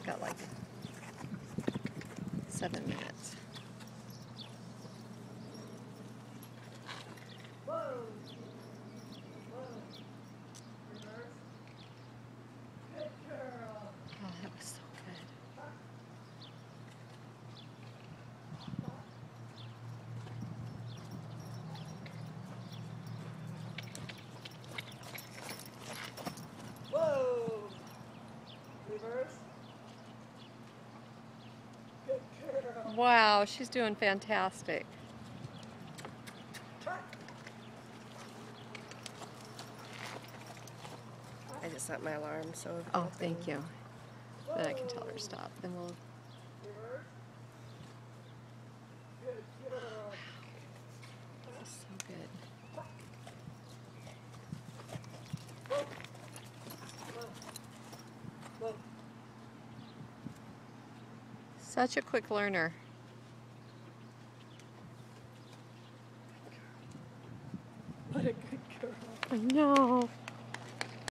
got like 7 minutes. Whoa. Whoa. Reverse. Good girl. Oh, that was so good. Whoa. Reverse. Good girl. Wow, she's doing fantastic. I just set my alarm, so. Oh, thank you. Then I can tell her to stop. Then we'll. Reverse. Good girl. That was so good. Whoa. Whoa. Whoa. Such a quick learner. What a good girl. I know.